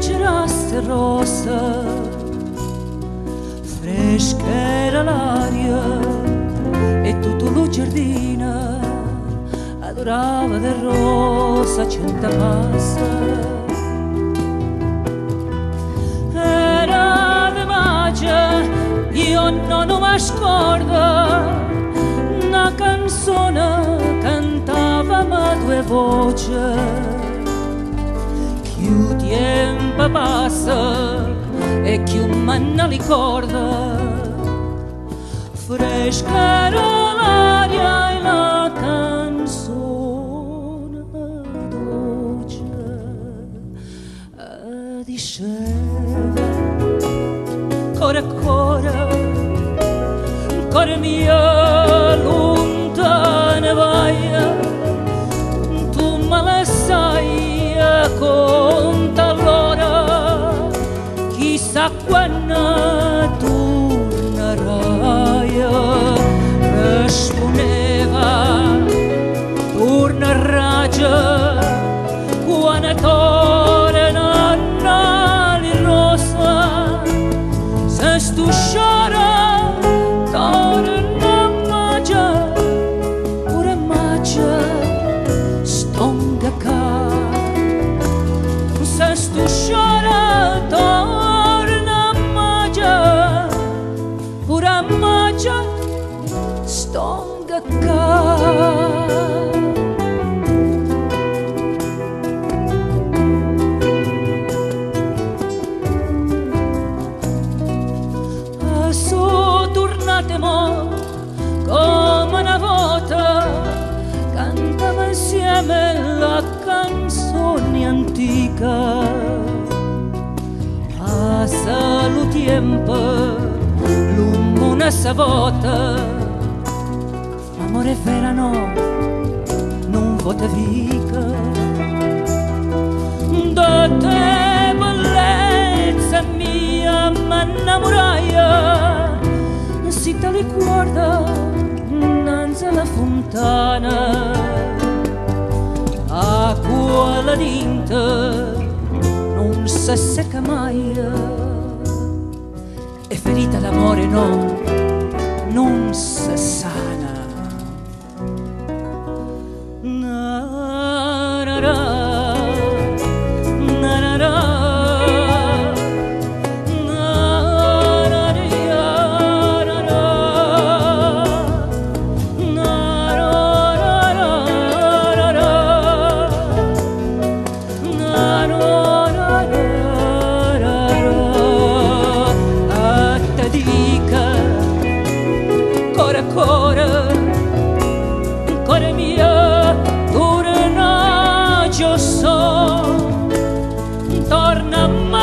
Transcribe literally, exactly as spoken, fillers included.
girasse rossa, fresca era l'aria e tutto lo giardino adorava del rosa centa passa. Era di magia, io non mi scordo, una canzone cantava ma due voci. Più tempo passa e più manna ricorda, fresca era l'aria e la canzone dolce diceva core core, core mia lontana vai, tu me la sai conta allora, chissà quando tornerai. Rispondeva tornerai quando torna li rosa, se stusciara torna magia, pure magia stonga ca. Tu chora, torna magia, pura magia, stonga ca. Sono tornate mo come una volta, cantava insieme la canzone antica. Passa lo tempo, l'uomo sa volta, amore vera no, non vota vica. Da te bellezza mia m'innamoraia, si te li guarda innanzi alla fontana, acqua la dinta non si secca mai, e ferita d'amore no, non si sana. Na, na, na, na, na, na. Core mia, torna, io so, torna mai.